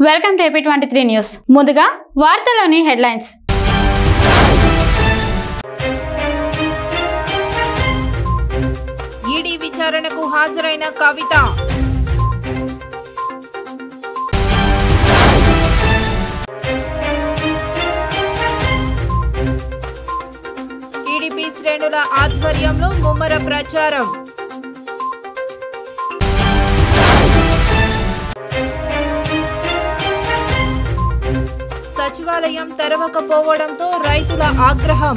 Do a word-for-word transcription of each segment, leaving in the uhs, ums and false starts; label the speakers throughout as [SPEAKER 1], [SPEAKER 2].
[SPEAKER 1] Welcome to AP twenty three news. ముందుగా వార్తలోని headlines.
[SPEAKER 2] ED విచారణకు హాజరైన కవిత. టీడీపీ శ్రేణుల ఆధ్వర్యంలో ముమ్మర ప్రచారం. సచివాలయం తెరవకపోవడంతో రైతుల ఆగ్రహం.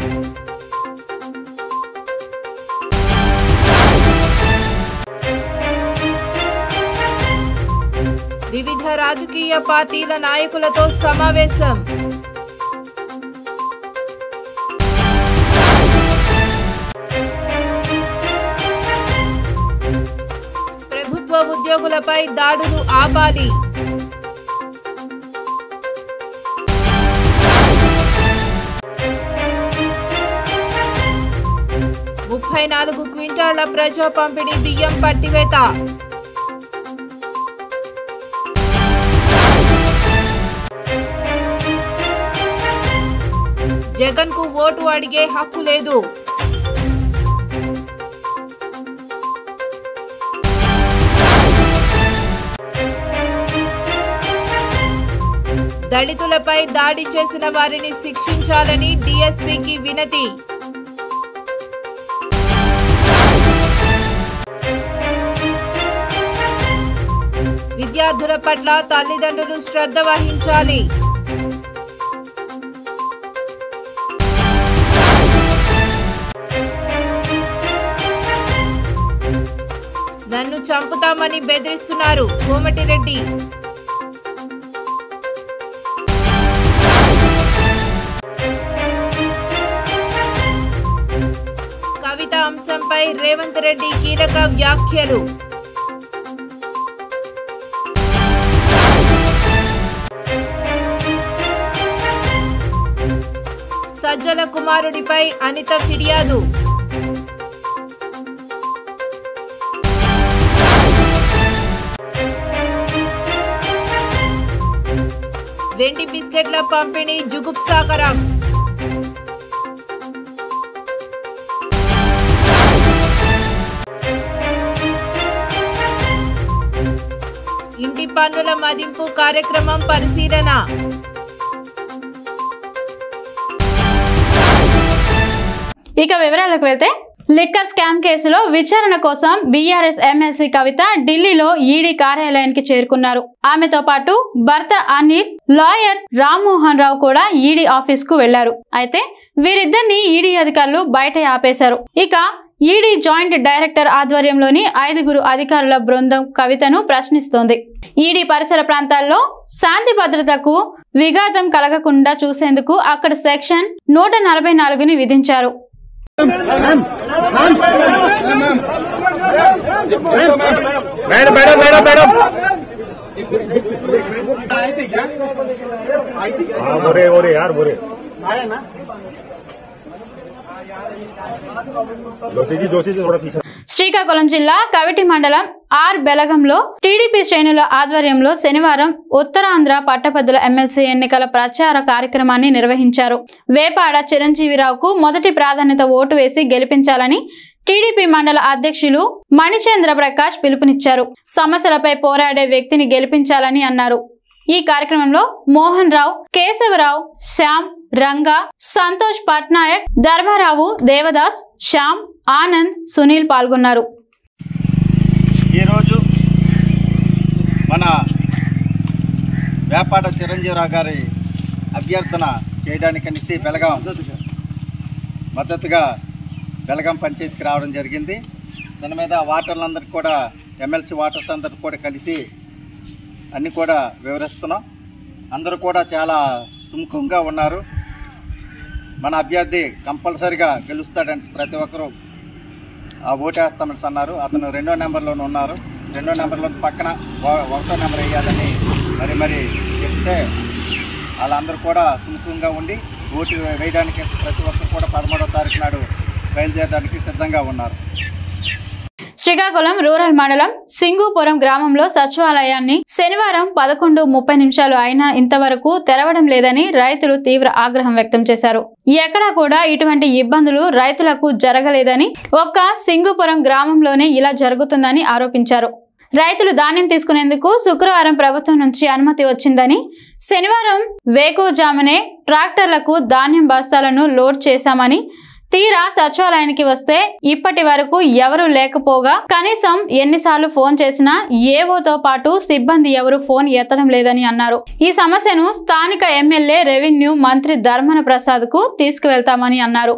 [SPEAKER 2] వివిధ రాజకీయ పార్టీల నాయకులతో సమావేశం. ప్రభుత్వ ఉద్యోగులపై దాడులు ఆపాలి. ముప్పై నాలుగు క్వింటాళ్ల ప్రజా పంపిణీ బియ్యం పట్టివేత. జగన్ కు ఓటు అడిగే హక్కు లేదు. దళితులపై దాడి చేసిన వారిని శిక్షించాలని డీఎస్పీకి వినతి. విద్యార్థుల పట్ల తల్లిదండ్రులు శ్రద్ధ వహించాలి. నన్ను చంపుతామని బెదిరిస్తున్నారు కోమటిరెడ్డి. కవిత అంశంపై రేవంత్ రెడ్డి కీలక వ్యాఖ్యలు. సజ్జల కుమారుడిపై అనిత ఫిర్యాదు. వెండి బిస్కెట్ల పంపిణీ జుగుప్సాకరం. ఇంటి పన్నుల మదింపు కార్యక్రమం పరిశీలన.
[SPEAKER 1] ఇక వివరాలకు వెళ్తే, లిక్కర్ స్కామ్ కేసులో విచారణ కోసం బీఆర్ఎస్ ఎమ్మెల్సీ కవిత ఢిల్లీలో ఈడీ కార్యాలయానికి చేరుకున్నారు. ఆమెతో పాటు భర్త అనిల్, లాయర్ రామ్మోహన్ రావు కూడా ఈడీ ఆఫీస్ కు వెళ్లారు. అయితే వీరిద్దరిని ఈడీ అధికారులు బయట ఆపేశారు. ఇక ఈడీ జాయింట్ డైరెక్టర్ ఆధ్వర్యంలోని ఐదుగురు అధికారుల బృందం కవితను ప్రశ్నిస్తోంది. ఈడీ పరిసర ప్రాంతాల్లో శాంతి భద్రతకు విఘాతం కలగకుండా చూసేందుకు అక్కడ సెక్షన్ నూట నలభై నాలుగుని విధించారు. శ్రీకాకుళం జిల్లా కవిటి మండలం ఆర్ బెలగంలో టీడీపీ శ్రేణుల ఆధ్వర్యంలో శనివారం ఉత్తరాంధ్ర పట్టభద్రుల ఎమ్మెల్సీ ఎన్నికల ప్రచార కార్యక్రమాన్ని నిర్వహించారు. వేపాడ చిరంజీవిరావుకు మొదటి ప్రాధాన్యత ఓటు వేసి గెలిపించాలని టీడీపీ మండల అధ్యక్షులు మణిచంద్ర ప్రకాష్ పిలుపునిచ్చారు. సమస్యలపై పోరాడే వ్యక్తిని గెలిపించాలని అన్నారు. ఈ కార్యక్రమంలో మోహన్ రావు, కేశవరావు, శ్యామ్, రంగా, సంతోష్ పట్నాయక్, ధర్మారావు, దేవదాస్, శ్యామ్, ఆనంద్, సునీల్ పాల్గొన్నారు.
[SPEAKER 3] ఈరోజు మన వేపాడ చిరంజీవిరావు గారి అభ్యర్థన చేయడానికనేసి బెలగాం మద్దతుగా బెలగాం పంచాయతీకి రావడం జరిగింది. దాని మీద వాటర్లందరికీ కూడా ఎమ్మెల్సీ వాటర్స్ అందరికీ కూడా కలిసి అన్నీ కూడా వివరిస్తున్నాం. అందరూ కూడా చాలా సుముఖంగా ఉన్నారు. మన అభ్యర్థి కంపల్సరిగా గెలుస్తాడని ప్రతి ఒక్కరూ ఓటేస్తామని అన్నారు. అతను రెండో నెంబర్లోనే ఉన్నారు. రెండో నెంబర్లో పక్కన ఒకటో నెంబర్ వేయాలని మరి మరి చెప్తే వాళ్ళందరూ కూడా సుముఖంగా ఉండి ఓటు వేయడానికి ప్రతి ఒక్కరు కూడా పదమూడవ తారీఖు నాడు బయలుదేరడానికి సిద్ధంగా ఉన్నారు.
[SPEAKER 1] శ్రీకాకుళం రూరల్ మండలం సింగుపురం గ్రామంలో సచివాలయాన్ని శనివారం పదకొండు ముప్పై నిమిషాలు అయినా ఇంతవరకు తెరవడం లేదని రైతులు తీవ్ర ఆగ్రహం వ్యక్తం చేశారు. ఎక్కడా కూడా ఇటువంటి ఇబ్బందులు రైతులకు జరగలేదని, ఒక్క సింగుపురం గ్రామంలోనే ఇలా జరుగుతుందని ఆరోపించారు. రైతులు ధాన్యం తీసుకునేందుకు శుక్రవారం ప్రభుత్వం నుంచి అనుమతి వచ్చిందని, శనివారం వేకువజామునే ట్రాక్టర్లకు ధాన్యం బస్తాలను లోడ్ చేశామని, తీరా సచివాలయానికి వస్తే ఇప్పటి వరకు ఎవరూ లేకపోగా కనీసం ఎన్నిసార్లు ఫోన్ చేసినా ఏవోతో పాటు సిబ్బంది ఎవరు ఫోన్ ఎత్తడం లేదని అన్నారు. ఈ సమస్యను స్థానిక ఎమ్మెల్యే రెవెన్యూ మంత్రి ధర్మన ప్రసాద్ కు తీసుకువెళ్తామని అన్నారు.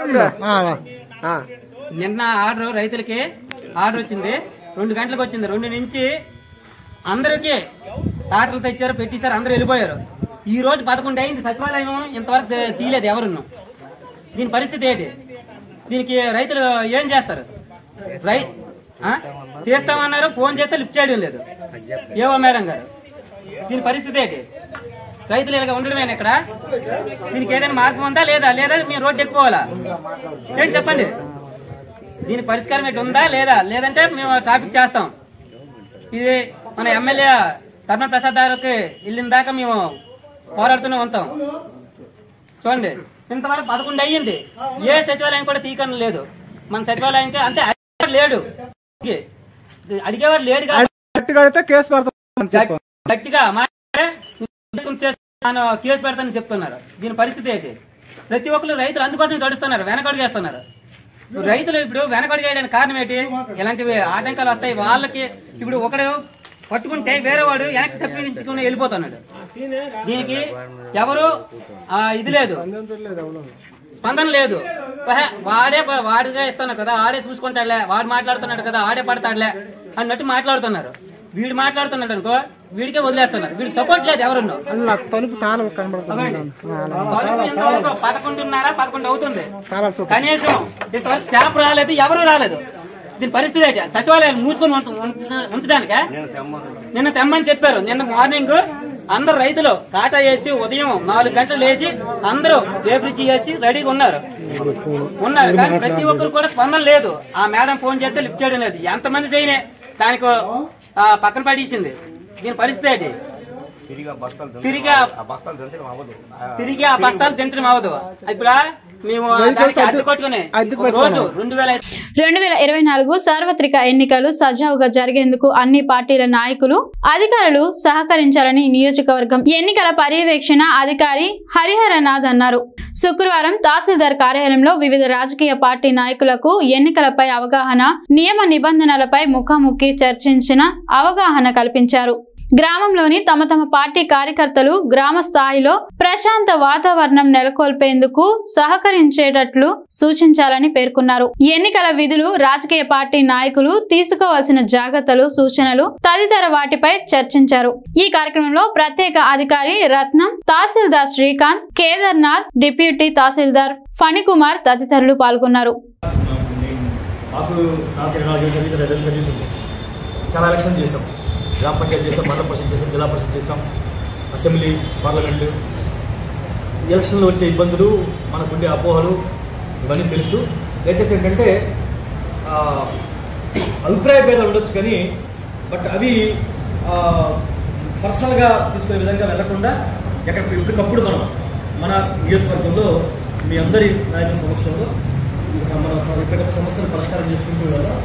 [SPEAKER 4] నిన్న ఆర్డర్ రైతులకి ఆర్డర్ వచ్చింది, రెండు గంటలకు వచ్చింది. రెండు నుంచి అందరికీ టాటర్లు తెచ్చారు, పెట్టేశారు, అందరూ వెళ్ళిపోయారు. ఈ రోజు పదకొండు అయింది, సచివాలయం ఇంతవరకు తీయలేదు ఎవరును. దీని పరిస్థితి ఏంటి? దీనికి రైతులు ఏం చేస్తారు? రై తీస్తామన్నారు, ఫోన్ చేస్తే లిఫ్ట్ చేయడం లేదు ఏవో మేడం గారు. దీని పరిస్థితి ఏంటి? రైతులు ఇలాగ ఉండడమేనా ఇక్కడ? దీనికి ఏదైనా మార్గం ఉందా లేదా? లేదా మేము రోడ్డు ఎక్కుకోవాలా? ఏంటి చెప్పండి. దీని పరిష్కారం ఏంటి? ఉందా లేదా? లేదంటే మేము ట్రాఫిక్ చేస్తాం. ఇది మన ఎమ్మెల్యే ధర్మ ప్రసాద్ గారికి వెళ్ళిన దాకా మేము పోరాడుతూనే ఉంటాం. చూడండి, ఇంతవరకు పదకొండు అయ్యింది, ఏ సచివాలయం కూడా తీకని లేదు. మన సచివాలయానికి అంతే లేడు, అడిగేవాడు లేడు. గట్టిగా కేసు పెడతానని చెప్తున్నారు. దీని పరిస్థితి ఏంటి? ప్రతి ఒక్కరు రైతులు అందుకోసం గడుస్తున్నారు, వెనకడుగేస్తున్నారు. రైతులు ఇప్పుడు వెనకడుగేయడానికి కారణం ఏంటి? ఇలాంటివి ఆటంకాలు వస్తాయి వాళ్ళకి. ఇప్పుడు ఒకడు పట్టుకుంటే వేరే వాడు వెనక్కి తప్పించుకుని వెళ్ళిపోతున్నాడు. దీనికి ఎవరు ఇది లేదు, స్పందన లేదు. వాడే వాడిగా ఇస్తున్నాడు కదా, ఆడే చూసుకుంటాడులే, వాడు మాట్లాడుతున్నాడు కదా, ఆడే పడతాడులే అన్నట్టు మాట్లాడుతున్నారు. వీడు మాట్లాడుతున్నాడు అనుకో, వీడికే వదిలేస్తున్నారు. వీడికి సపోర్ట్ లేదు ఎవరున్నో. పదకొండున్నర పదకొండు అవుతుంది, కనీసం ఇంతవరకు స్టాఫ్ రాలేదు, ఎవరు రాలేదు. దీని పరిస్థితి ఏంటి? సచివాలయం మూసుకొని ఉంచడానికే నిన్న తెమ్మని చెప్పారు. నిన్న మార్నింగ్ అందరు రైతులు కాటా వేసి ఉదయం నాలుగు గంటలు లేచి అందరూ వేబ్రిడ్జి వేసి రెడీగా ఉన్నారు ఉన్నారు కానీ ప్రతి ఒక్కరు కూడా స్పందన లేదు. ఆ మేడం ఫోన్ చేస్తే లిఫ్ట్ చేయడం లేదు. ఎంతమంది చేయనే దానికి పక్కన పడేసింది. దీని పరిస్థితి ఏంటి? తిరిగి తిరిగి ఆ బస్తాలు దించడం అవ్వదు. ఇప్పుడు మేము రోజు రెండు వేల
[SPEAKER 1] రెండు వేల ఇరవై నాలుగు సార్వత్రిక ఎన్నికలు సజావుగా జరిగేందుకు అన్ని పార్టీల నాయకులు, అధికారులు సహకరించాలని నియోజకవర్గం ఎన్నికల పర్యవేక్షణ అధికారి హరిహరనాథ్ అన్నారు. శుక్రవారం తహసీల్దార్ కార్యాలయంలో వివిధ రాజకీయ పార్టీ నాయకులకు ఎన్నికలపై అవగాహన, నియమ నిబంధనలపై ముఖాముఖి చర్చించిన అవగాహన కల్పించారు. గ్రామంలోని తమ తమ పార్టీ కార్యకర్తలు గ్రామ స్థాయిలో ప్రశాంత వాతావరణం నెలకొల్పేందుకు సహకరించేటట్లు సూచించాలని పేర్కొన్నారు. ఎన్నికల విధులు, రాజకీయ పార్టీ నాయకులు తీసుకోవాల్సిన జాగ్రత్తలు, సూచనలు తదితర వాటిపై చర్చించారు. ఈ కార్యక్రమంలో ప్రత్యేక అధికారి రత్నం, తహసీల్దార్ శ్రీకాంత్, కేదార్నాథ్, డిప్యూటీ తహసీల్దార్ ఫణికుమార్ తదితరులు పాల్గొన్నారు.
[SPEAKER 5] గ్రామ పంచాయతీ చేసాం, మండల పరిషత్ చేసాం, జిల్లా పరిషత్ చేసాం, అసెంబ్లీ, పార్లమెంటు. ఎలక్షన్లో వచ్చే ఇబ్బందులు, మనకుండే అపోహలు ఇవన్నీ తెలుసు. దయచేసి ఏంటంటే అభిప్రాయ భేదాలు ఉండొచ్చు కానీ బట్ అవి పర్సనల్గా తీసుకునే విధంగా వెళ్లకుండా ఎక్కడ ఇప్పటికప్పుడు మనం మన నియోజకవర్గంలో మీ అందరి నాయకుల సమక్షంలో మన ఇక్కడ సమస్యలు పరిష్కారం చేసుకుంటూ వెళ్ళాలి.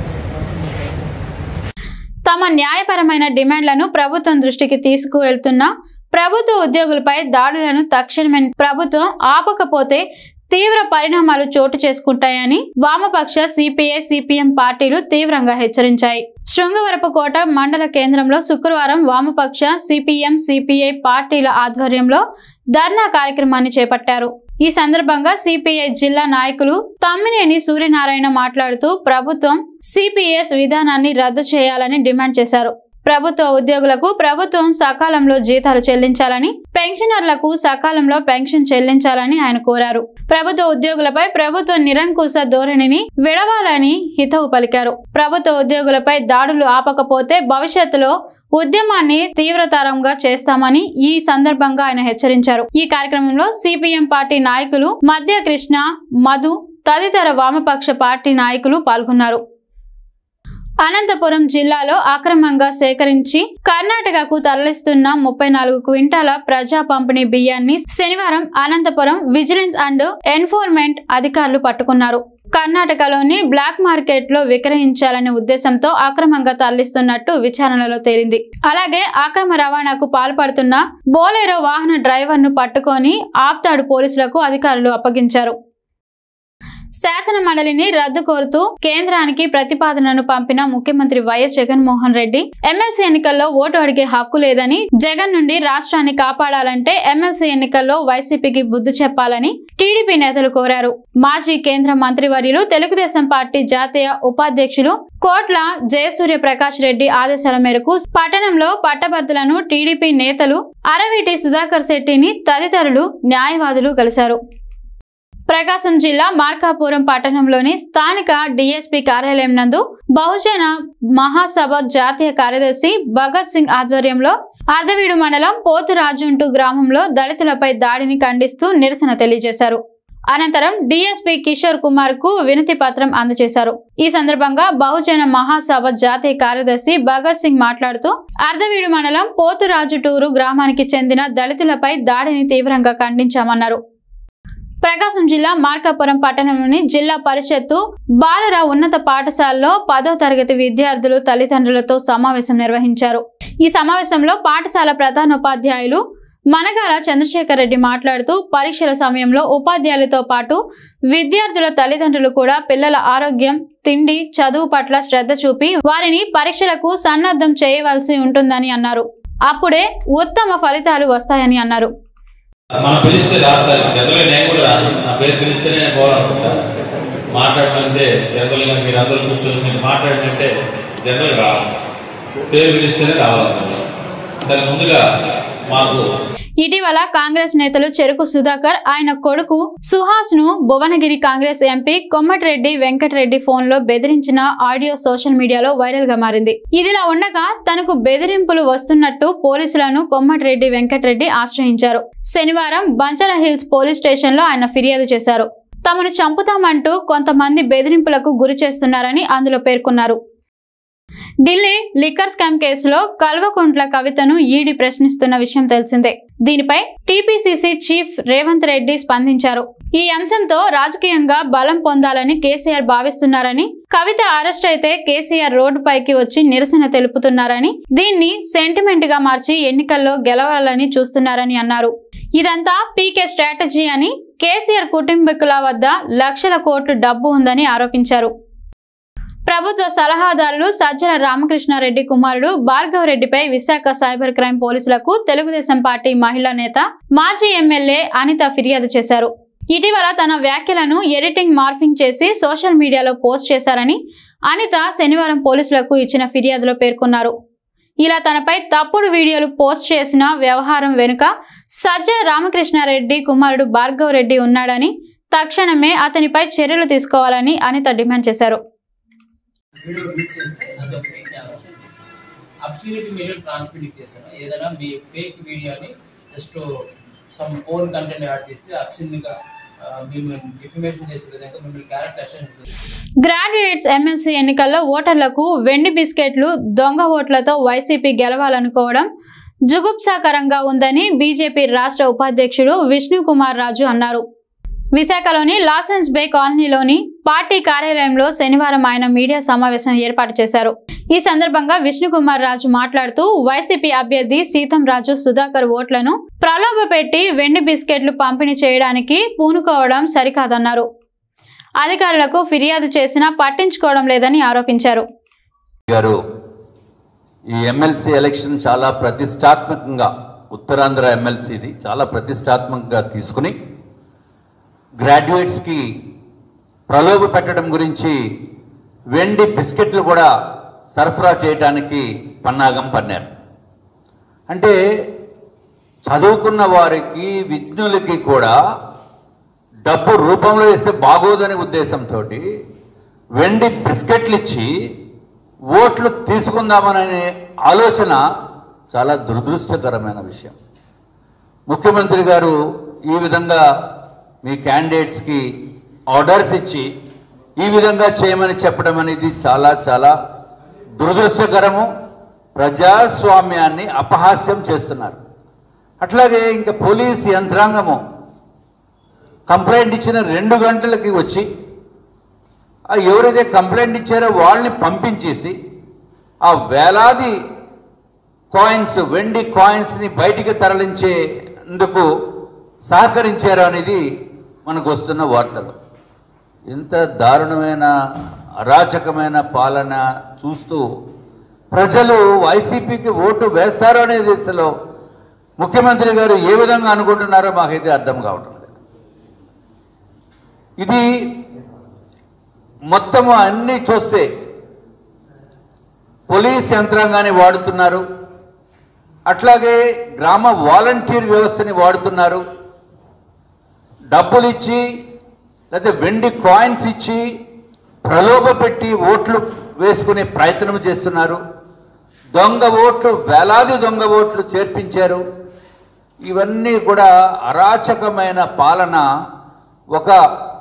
[SPEAKER 1] తమ న్యాయపరమైన డిమాండ్లను ప్రభుత్వం దృష్టికి తీసుకువెళ్తున్న ప్రభుత్వ ఉద్యోగులపై దాడులను తక్షణమే ప్రభుత్వం ఆపకపోతే తీవ్ర పరిణామాలు చోటు చేసుకుంటాయని వామపక్ష సిపిఐ, సిపిఎం పార్టీలు తీవ్రంగా హెచ్చరించాయి. శృంగవరపుకోట మండల కేంద్రంలో శుక్రవారం వామపక్ష, సిపిఎం, సిపిఐ పార్టీల ఆధ్వర్యంలో ధర్నా కార్యక్రమాన్ని చేపట్టారు. ఈ సందర్భంగా సిపిఐ జిల్లా నాయకులు తమ్మినేని సూర్యనారాయణ మాట్లాడుతూ ప్రభుత్వం సిపిఎస్ విధానాన్ని రద్దు చేయాలని డిమాండ్ చేశారు. ప్రభుత్వ ఉద్యోగులకు ప్రభుత్వం సకాలంలో జీతాలు చెల్లించాలని, పెన్షనర్లకు సకాలంలో పెన్షన్ చెల్లించాలని ఆయన కోరారు. ప్రభుత్వ ఉద్యోగులపై ప్రభుత్వ నిరంకుశ ధోరణిని విడవాలని హితవు పలికారు. ప్రభుత్వ ఉద్యోగులపై దాడులు ఆపకపోతే భవిష్యత్తులో ఉద్యమాన్ని తీవ్రతరంగా చేస్తామని ఈ సందర్భంగా ఆయన హెచ్చరించారు. ఈ కార్యక్రమంలో సిపిఎం పార్టీ నాయకులు మధ్య కృష్ణ, మధు తదితర వామపక్ష పార్టీ నాయకులు పాల్గొన్నారు. అనంతపురం జిల్లాలో అక్రమంగా సేకరించి కర్ణాటకకు తరలిస్తున్న ముప్పై నాలుగు క్వింటాల ప్రజా పంపిణీ బియ్యాన్ని శనివారం అనంతపురం విజిలెన్స్ అండ్ ఎన్ఫోర్స్మెంట్ అధికారులు పట్టుకున్నారు. కర్ణాటకలోని బ్లాక్ మార్కెట్ లో విక్రయించాలనే ఉద్దేశంతో అక్రమంగా తరలిస్తున్నట్టు విచారణలో తేలింది. అలాగే అక్రమ రవాణాకు పాల్పడుతున్న బోలెరో వాహన డ్రైవర్ ను పట్టుకొని ఆప్తాడు పోలీసులకు అధికారులు అప్పగించారు. శాసన మండలిని రద్దు కోరుతూ కేంద్రానికి ప్రతిపాదనను పంపిన ముఖ్యమంత్రి వైఎస్ జగన్మోహన్ రెడ్డి ఎమ్మెల్సీ ఎన్నికల్లో ఓటు అడిగే హక్కు లేదని, జగన్ నుండి రాష్ట్రాన్ని కాపాడాలంటే ఎమ్మెల్సీ ఎన్నికల్లో వైసీపీకి బుద్ధి చెప్పాలని టీడీపీ నేతలు కోరారు. మాజీ కేంద్ర మంత్రివర్యులు తెలుగుదేశం పార్టీ జాతీయ ఉపాధ్యక్షులు కోట్ల జయసూర్య ప్రకాష్ రెడ్డి ఆదేశాల మేరకు పట్టణంలో పట్టభద్రులను టీడీపీ నేతలు అరవిటి సుధాకర్ శెట్టిని తదితరులు న్యాయవాదులు కలిశారు. ప్రకాశం జిల్లా మార్కాపురం పట్టణంలోని స్థానిక డీఎస్పీ కార్యాలయం నందు బహుజన మహాసభ జాతీయ కార్యదర్శి భగత్ సింగ్ ఆధ్వర్యంలో అర్ధవీడు మండలం పోతురాజుంటు గ్రామంలో దళితులపై దాడిని ఖండిస్తూ నిరసన తెలియజేశారు. అనంతరం డీఎస్పీ కిషోర్ కుమార్ కు వినతి పత్రం అందజేశారు. ఈ సందర్భంగా బహుజన మహాసభ జాతీయ కార్యదర్శి భగత్ సింగ్ మాట్లాడుతూ అర్ధవీడు మండలం పోతురాజుటూరు గ్రామానికి చెందిన దళితులపై దాడిని తీవ్రంగా ఖండించామన్నారు. ప్రకాశం జిల్లా మార్కాపురం పట్టణంలోని జిల్లా పరిషత్తు బాలుర ఉన్నత పాఠశాలలో పదో తరగతి విద్యార్థులు తల్లిదండ్రులతో సమావేశం నిర్వహించారు. ఈ సమావేశంలో పాఠశాల ప్రధానోపాధ్యాయులు మనగాల చంద్రశేఖర్ రెడ్డి మాట్లాడుతూ పరీక్షల సమయంలో ఉపాధ్యాయులతో పాటు విద్యార్థుల తల్లిదండ్రులు కూడా పిల్లల ఆరోగ్యం, తిండి, చదువు పట్ల శ్రద్ధ చూపి వారిని పరీక్షలకు సన్నద్ధం చేయవలసి ఉంటుందని అన్నారు. అప్పుడే ఉత్తమ ఫలితాలు వస్తాయని అన్నారు.
[SPEAKER 6] మనం పిలిస్తే రాస్తారు. జనరల్గా నేను కూడా నా పేరు పిలిస్తేనే నేను పోవాలనుకుంటాను. మాట్లాడుతుంటే జనరల్గా మీరు అందరూ కూర్చొని మీరు మాట్లాడినట్టే జనరల్గా రావాలి. పేరు పిలిస్తేనే రావాలనుకుంటాను. దాని ముందుగా మాకు
[SPEAKER 1] ఇటీవల కాంగ్రెస్ నేతలు చెరుకు సుధాకర్, ఆయన కొడుకు సుహాస్ ను Bhuvanagiri Congress MP Komatireddy Venkatreddy phone లో బెదిరించిన ఆడియో సోషల్ మీడియాలో వైరల్ గా మారింది. ఇదిలా ఉండగా తనకు బెదిరింపులు వస్తున్నట్టు పోలీసులను కొమ్మటిరెడ్డి వెంకటరెడ్డి ఆశ్రయించారు. శనివారం బంజారా హిల్స్ పోలీస్ స్టేషన్ లో ఆయన ఫిర్యాదు చేశారు. తమను చంపుతామంటూ కొంతమంది బెదిరింపులకు గురి చేస్తున్నారని అందులో పేర్కొన్నారు. ఢిల్లీ లిక్కర్ స్కామ్ కేసులో కల్వకుంట్ల కవితను ఈడీ ప్రశ్నిస్తున్న విషయం తెలిసిందే. దీనిపై టీపీసీసీ చీఫ్ రేవంత్ రెడ్డి స్పందించారు. ఈ అంశంతో రాజకీయంగా బలం పొందాలని కేసీఆర్ భావిస్తున్నారని, కవిత అరెస్ట్ అయితే కేసీఆర్ రోడ్డుపైకి వచ్చి నిరసన తెలుపుతున్నారని, దీన్ని సెంటిమెంట్ గా మార్చి ఎన్నికల్లో గెలవాలని చూస్తున్నారని అన్నారు. ఇదంతా పీకే స్ట్రాటజీ అని, కేసీఆర్ కుటుంబీకుల వద్ద లక్షల కోట్ల డబ్బు ఉందని ఆరోపించారు. ప్రభుత్వ సలహాదారులు సజ్జల రామకృష్ణారెడ్డి కుమారుడు భార్గవ్ రెడ్డిపై విశాఖ సైబర్ క్రైమ్ పోలీసులకు తెలుగుదేశం పార్టీ మహిళా నేత మాజీ ఎమ్మెల్యే అనిత ఫిర్యాదు చేశారు. ఇటీవల తన వ్యాఖ్యలను ఎడిటింగ్, మార్ఫింగ్ చేసి సోషల్ మీడియాలో పోస్ట్ చేశారని అనిత శనివారం పోలీసులకు ఇచ్చిన ఫిర్యాదులో పేర్కొన్నారు. ఇలా తనపై తప్పుడు వీడియోలు పోస్ట్ చేసిన వ్యవహారం వెనుక సజ్జల రామకృష్ణారెడ్డి కుమారుడు భార్గవ్ రెడ్డి ఉన్నాడని, తక్షణమే అతనిపై చర్యలు తీసుకోవాలని అనిత డిమాండ్ చేశారు.
[SPEAKER 7] వీడియో యూజ్ చేస్తే అది ఫేక్ అబ్సల్యూట్ మీరు ట్రాన్స్మిట్ చేశారు. ఏదైనా మీ ఫేక్ వీడియోని just some phone content add చేసి అబ్సల్యూట్గా మేము డిఫమేషన్ చేసే విధంగా మిమ్మల్ని క్యారెక్టర్ అసెన్స్.
[SPEAKER 1] గ్రాడ్యుయేట్స్ ఎమ్మెల్సీ ఎన్నికల్లో ఓటర్లకు వెండి బిస్కెట్లు, దొంగ ఓట్లతో వైసీపీ గెలవాలనుకోవడం జుగుప్సాకరంగా ఉందని బీజేపీ రాష్ట్ర ఉపాధ్యక్షుడు విష్ణు కుమార్ రాజు అన్నారు. విశాఖలోని లాసెన్స్ బే కాలనీలోని పార్టీ కార్యాలయంలో శనివారం ఆయన మీడియా సమావేశం ఏర్పాటు చేశారు. ఈ సందర్భంగా విష్ణు కుమార్ రాజు మాట్లాడుతూ వైసీపీ అభ్యర్థి సీతం రాజు సుధాకర్ ఓట్లను ప్రలోభపెట్టి వెండి బిస్కెట్లు పంపిణీ చేయడానికి పూనుకోవడం సరికాదన్నారు. అధికారులకు ఫిర్యాదు చేసినా పట్టించుకోవడం లేదని ఆరోపించారు.
[SPEAKER 8] ఈ ఎమ్మెల్సీ ఎలక్షన్ చాలా ప్రతిష్టాత్మకంగా, ఉత్తరాంధ్ర ఎమ్మెల్సీది చాలా ప్రతిష్టాత్మకంగా తీసుకుని గ్రాడ్యుయేట్స్కి ప్రలోభ పెట్టడం గురించి వెండి బిస్కెట్లు కూడా సరఫరా చేయడానికి పన్నాగం పన్నారు. అంటే చదువుకున్న వారికి, విజ్ఞులకి కూడా డబ్బు రూపంలో ఇస్తే బాగోదనే ఉద్దేశంతో వెండి బిస్కెట్లు ఇచ్చి ఓట్లు తీసుకుందామనే ఆలోచన చాలా దురదృష్టకరమైన విషయం. ముఖ్యమంత్రి గారు ఈ విధంగా మీ క్యాండిడేట్స్కి ఆర్డర్స్ ఇచ్చి ఈ విధంగా చేయమని చెప్పడం అనేది చాలా చాలా దురదృష్టకరము, ప్రజాస్వామ్యాన్ని అపహాస్యం చేస్తున్నారు. అట్లాగే ఇంకా పోలీస్ యంత్రాంగము కంప్లైంట్ ఇచ్చిన రెండు గంటలకి వచ్చి ఎవరైతే కంప్లైంట్ ఇచ్చారో వాళ్ళని పంపించేసి ఆ వేలాది కాయిన్స్, వెండి కాయిన్స్ని బయటికి తరలించేందుకు సహకరించారు అనేది మనకు వస్తున్న వార్తలు. ఇంత దారుణమైన అరాచకమైన పాలన చూస్తూ ప్రజలు వైసీపీకి ఓటు వేస్తారో అనేది అసలు ముఖ్యమంత్రి గారు ఏ విధంగా అనుకుంటున్నారో మాకైతే అర్థం కావటం లేదు. ఇది మొత్తము అన్నీ చూస్తే పోలీస్ యంత్రాంగాన్ని వాడుతున్నారు, అట్లాగే గ్రామ వాలంటీర్ వ్యవస్థని వాడుతున్నారు, డబ్బులు ఇచ్చి లేదా వెండి కాయిన్స్ ఇచ్చి ప్రలోభ పెట్టి ఓట్లు వేసుకునే ప్రయత్నం చేస్తున్నారు. దొంగ ఓట్లు, వేలాది దొంగ ఓట్లు చేర్పించారు. ఇవన్నీ కూడా అరాచకమైన పాలన ఒక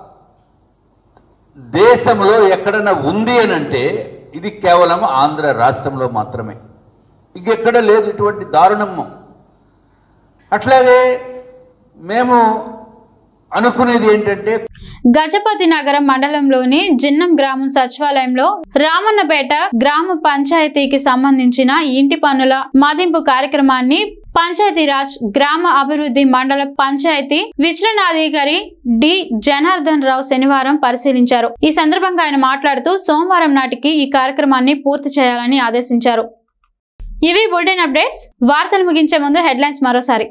[SPEAKER 8] దేశంలో ఎక్కడైనా ఉంది అని అంటే ఇది కేవలం ఆంధ్ర రాష్ట్రంలో మాత్రమే, ఇంకెక్కడ లేదు ఇటువంటి దారుణము. అట్లాగే మేము అనుకునేది ఏంటంటే
[SPEAKER 1] గజపతి నగరం మండలంలోని జిన్నం గ్రామం సచివాలయంలో రామన్నపేట గ్రామ పంచాయతీకి సంబంధించిన ఇంటి పన్నుల మదింపు కార్యక్రమాన్ని పంచాయతీరాజ్ గ్రామ అభివృద్ధి మండల పంచాయతీ విచరణాధికారి డి జనార్దన్ రావు శనివారం పరిశీలించారు. ఈ సందర్భంగా ఆయన మాట్లాడుతూ సోమవారం నాటికి ఈ కార్యక్రమాన్ని పూర్తి చేయాలని ఆదేశించారు. ఇవి బులెటిన్ అప్డేట్స్. వార్తలు ముగించే ముందు హెడ్లైన్స్ మరోసారి.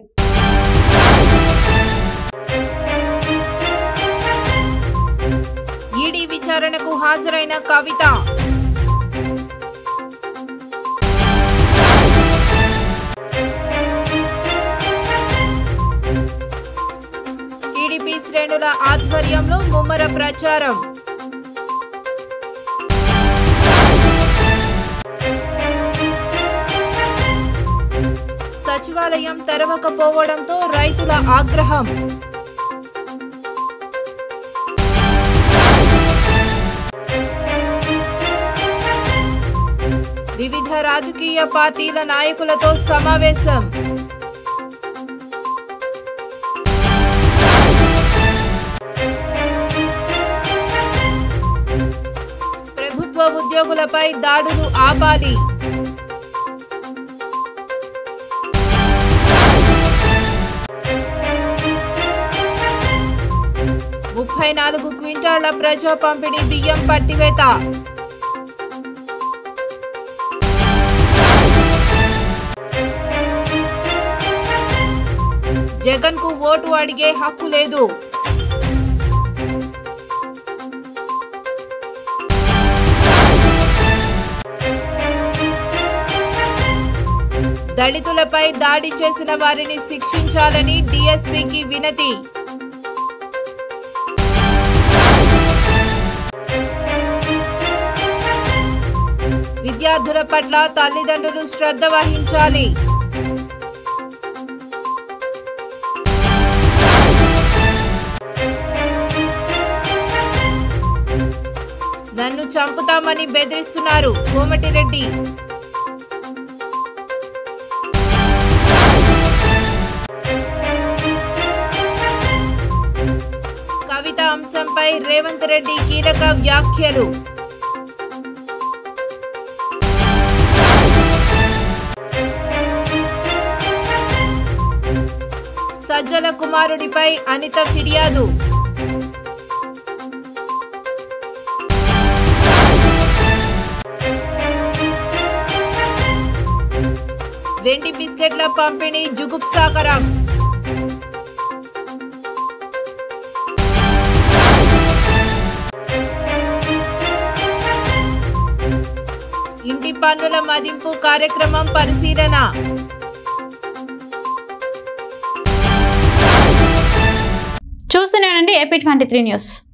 [SPEAKER 2] ఈడీ విచారణకు హాజరైన కవిత. టీడీపీ శ్రేణుల ఆధ్వర్యంలో ముమ్మర ప్రచారం. సచివాలయం తెరవకపోవడంతో రైతుల ఆగ్రహం. వివిధ రాజకీయ పార్టీల నాయకులతో సమావేశం. ప్రభుత్వ ఉద్యోగులపై దాడులు ఆపాలి. ముప్పై నాలుగు క్వింటాళ్ల ప్రజా పంపిణీ బియ్యం పట్టివేత. జగన్ కు ఓటు అడిగే హక్కు లేదు. దళితులపై దాడి చేసిన వారిని శిక్షించాలని డీఎస్పీకి వినతి. విద్యార్థుల పట్ల తల్లిదండ్రులు శ్రద్ధ వహించాలి. నన్ను చంపుతామని బెదిరిస్తున్నారు కోమటిరెడ్డి. కవిత అంశంపై రేవంత్ రెడ్డి కీలక వ్యాఖ్యలు. సజ్జల కుమారుడిపై అనిత ఫిర్యాదు. వెండి బిస్కెట్ల పంపిణీ జుగుప్సాకరం. ఇంటి పన్నుల మదింపు కార్యక్రమం పరిశీలన.
[SPEAKER 1] చూస్తున్నానండి ఏపీ ట్వంటీ త్రీ న్యూస్.